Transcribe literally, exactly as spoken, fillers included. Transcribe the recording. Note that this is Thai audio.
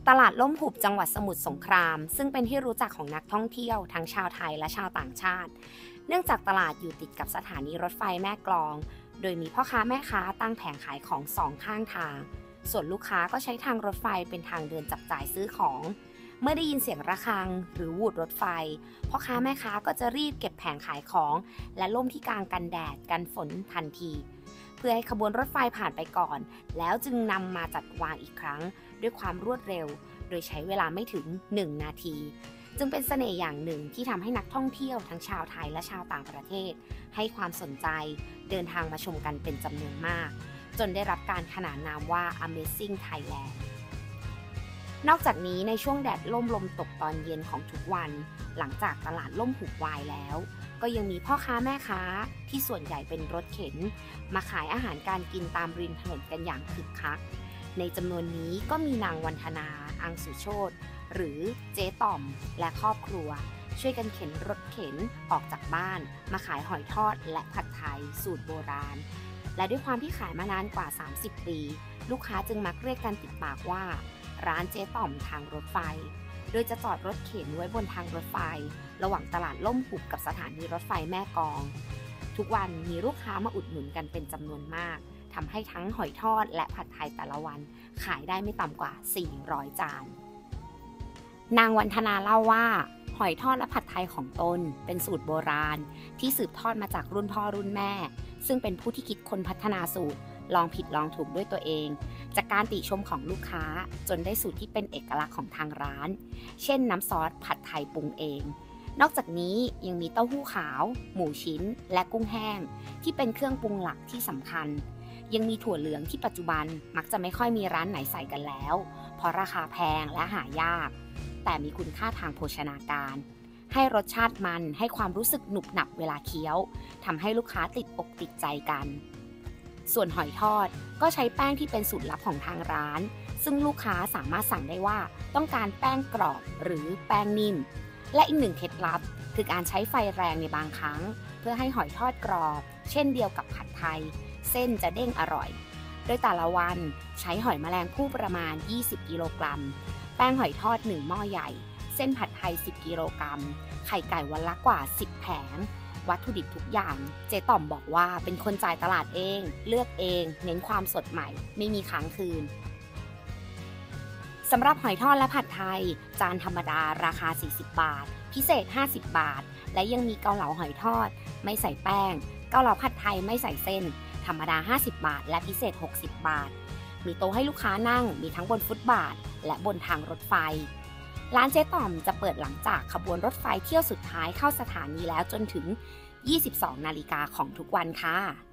ตลาดล่มหุบจังหวัดสมุทรสงครามซึ่งเป็นที่รู้จักของนักท่องเที่ยวทั้งชาวไทยและชาวต่างชาติเนื่องจากตลาดอยู่ติดกับสถานีรถไฟแม่กลองโดยมีพ่อค้าแม่ค้าตั้งแผงขายของสองข้างทางส่วนลูกค้าก็ใช้ทางรถไฟเป็นทางเดินจับจ่ายซื้อของเมื่อได้ยินเสียงระฆังหรือวูดรถไฟพ่อค้าแม่ค้าก็จะรีบเก็บแผงขายของและล่มที่กางกันแดดกันฝนทันทีเพื่อให้ขบวนรถไฟผ่านไปก่อนแล้วจึงนำมาจัดวางอีกครั้งด้วยความรวดเร็วโดยใช้เวลาไม่ถึงหนึ่งนาทีจึงเป็นเสน่ห์อย่างหนึ่งที่ทำให้นักท่องเที่ยวทั้งชาวไทยและชาวต่างประเทศให้ความสนใจเดินทางมาชมกันเป็นจำนวนมากจนได้รับการขนานนามว่า Amazing Thailand นอกจากนี้ในช่วงแดดล่มลมตกตอนเย็นของทุกวันหลังจากตลาดล่มหุบวายแล้วก็ยังมีพ่อค้าแม่ค้าที่ส่วนใหญ่เป็นรถเข็นมาขายอาหารการกินตามริมถนนกันอย่างคึกคักในจำนวนนี้ก็มีนางวันธนาอังสุโชติหรือเจ๊ต่อมและครอบครัวช่วยกันเข็นรถเข็นออกจากบ้านมาขายหอยทอดและผัดไทยสูตรโบราณและด้วยความที่ขายมานานกว่าสามสิบปีลูกค้าจึงมักเรียกกันติดปากว่าร้านเจ๊ต่อมทางรถไฟโดยจะจอดรถเข็นไว้บนทางรถไฟระหว่างตลาดล่มหุบกับสถานีรถไฟแม่กลองทุกวันมีลูกค้ามาอุดหนุนกันเป็นจำนวนมากทำให้ทั้งหอยทอดและผัดไทยแต่ละวันขายได้ไม่ต่ำกว่าสี่ร้อยจานนางวันธนาเล่าว่าหอยทอดและผัดไทยของตนเป็นสูตรโบราณที่สืบทอดมาจากรุ่นพ่อรุ่นแม่ซึ่งเป็นผู้ที่คิดค้นพัฒนาสูตรลองผิดลองถูกด้วยตัวเองจากการติชมของลูกค้าจนได้สูตรที่เป็นเอกลักษณ์ของทางร้านเช่นน้ำซอสผัดไทยปรุงเองนอกจากนี้ยังมีเต้าหู้ขาวหมูชิ้นและกุ้งแห้งที่เป็นเครื่องปรุงหลักที่สำคัญยังมีถั่วเหลืองที่ปัจจุบันมักจะไม่ค่อยมีร้านไหนใส่กันแล้วเพราะราคาแพงและหายากแต่มีคุณค่าทางโภชนาการให้รสชาติมันให้ความรู้สึกหนุบหนับเวลาเคี้ยวทำให้ลูกค้าติดอกติดใจกันส่วนหอยทอดก็ใช้แป้งที่เป็นสูตรลับของทางร้านซึ่งลูกค้าสามารถสั่งได้ว่าต้องการแป้งกรอบหรือแป้งนิ่มและอีกหนึ่งเคล็ดลับคือการใช้ไฟแรงในบางครั้งเพื่อให้หอยทอดกรอบเช่นเดียวกับผัดไทยเส้นจะเด้งอร่อยโดยแต่ละวันใช้หอยแมลงภู่ประมาณยี่สิบกิโลกรัมแป้งหอยทอดหนึ่งหม้อใหญ่เส้นผัดไทยสิบกิโลกรัมไข่ไก่วันละกว่าสิบแผงวัตถุดิบทุกอย่างเจ๊ต่อมบอกว่าเป็นคนจ่ายตลาดเองเลือกเองเน้นความสดใหม่ไม่มีค้างคืนสำหรับหอยทอดและผัดไทยจานธรรมดาราคาสี่สิบบาทพิเศษห้าสิบบาทและยังมีเกาเหลาหอยทอดไม่ใส่แป้งเกาเหลาผัดไทยไม่ใส่เส้นธรรมดาห้าสิบบาทและพิเศษหกสิบบาทมีโต๊ะให้ลูกค้านั่งมีทั้งบนฟุตบาทและบนทางรถไฟร้านเจ๊ต่อมจะเปิดหลังจากขบวนรถไฟเที่ยวสุดท้ายเข้าสถานีแล้วจนถึงยี่สิบสองนาฬิกาของทุกวันค่ะ